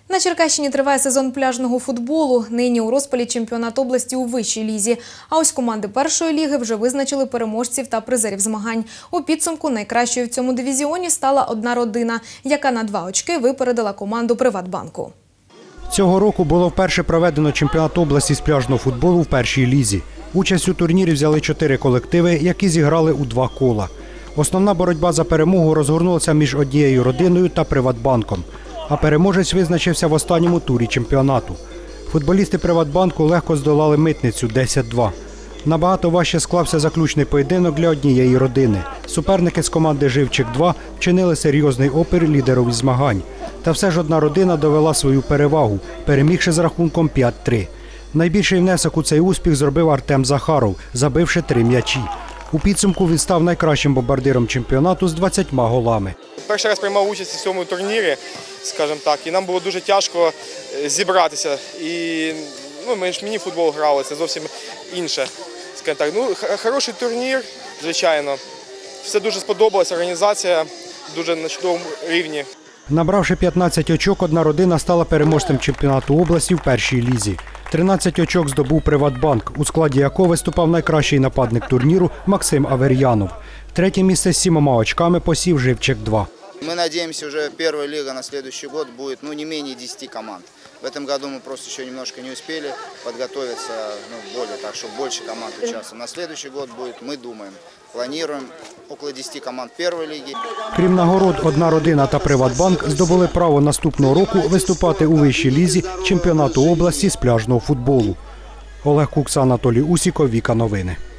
На Черкащині триває сезон пляжного футболу. Нині у розпалі чемпіонат області у вищій лізі. А ось команди першої ліги вже визначили переможців та призерів змагань. У підсумку найкращою в цьому дивізіоні стала одна родина, яка на 2 очки випередила команду «Приватбанку». Цього року було вперше проведено чемпіонат області з пляжного футболу в першій лізі. Участь у турнірі взяли 4 колективи, які зіграли у 2 кола. Основна боротьба за перемогу розгорнулася між однією родиною та «Приватбанком». А переможець визначився в останньому турі чемпіонату. Футболісти «Приватбанку» легко здолали «Митницю» 10-2. Набагато важче склався заключний поєдинок для однієї родини. Суперники з команди «Живчик-2» вчинили серйозний опір лідерові змагань. Та все ж одна родина довела свою перевагу, перемігши з рахунком 5-3. Найбільший внесок у цей успіх зробив Артем Захаров, забивши 3 м'ячі. У підсумку він став найкращим бомбардиром чемпіонату з 20 голами. Перший раз приймав участь у цьому турнірі, скажімо так, і нам було дуже тяжко зібратися. І ми ж міні-футбол грали, це зовсім інше. Скажімо так, хороший турнір, звичайно. Все дуже сподобалося, організація дуже на чудовому рівні. Набравши 15 очок, одна родина стала переможцем чемпіонату області в першій лізі. 13 очок здобув «Приватбанк», у складі якого виступав найкращий нападник турніру Максим Аверьянов. Третє місце з 7 очками посів «Живчик-2». Мы надеемся, уже первая лига на следующий год будет не менее 10 команд. В этом году мы просто еще немножко не успели подготовиться более, так что больше команд участвует. На следующий год будет, мы думаем, планируем около 10 команд первой лиги. Крім нагород, одна родина та «Приватбанк» здобули право наступного року виступати у вищій лізі чемпіонату області з пляжного футболу. Олег Кукса, Анатолій Усіков, Віка Новини.